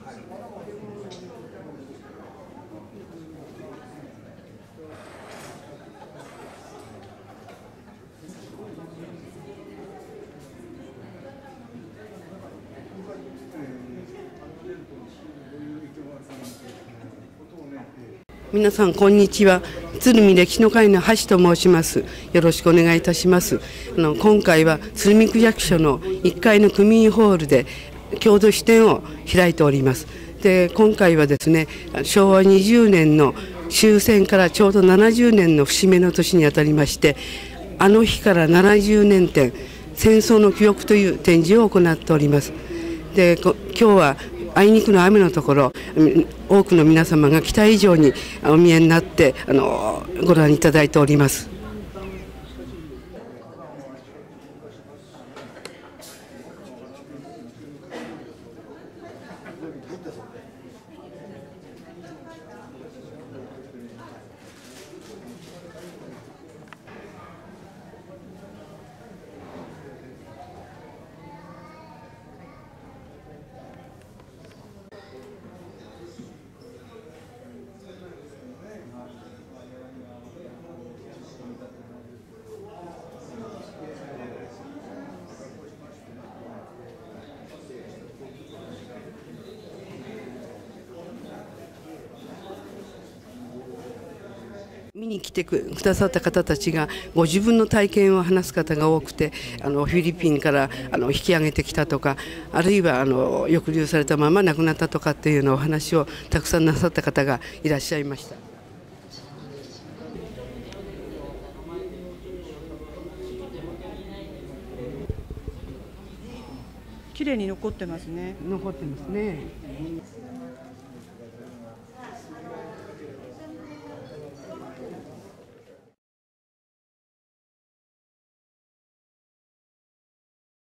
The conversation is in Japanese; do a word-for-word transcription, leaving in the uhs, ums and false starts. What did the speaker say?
皆さんこんにちは。鶴見歴史の会の橋と申します。よろしくお願いいたします。あの今回は鶴見区役所のいっかいの区民ホールで郷土史展を開いております。で今回はですね、しょうわにじゅうねんの終戦からちょうどななじゅうねんの節目の年にあたりまして、あの日からななじゅうねん展、戦争の記憶という展示を行っております。で今日はあいにくの雨のところ、多くの皆様が期待以上にお見えになってあのご覧いただいております。見に来てくださった方たちがご自分の体験を話す方が多くて、あのフィリピンからあの引き上げてきたとか、あるいはあの抑留されたまま亡くなったとかっていうようなお話をたくさんなさった方がいらっしゃいました。 綺麗に残ってますね。 残ってますね。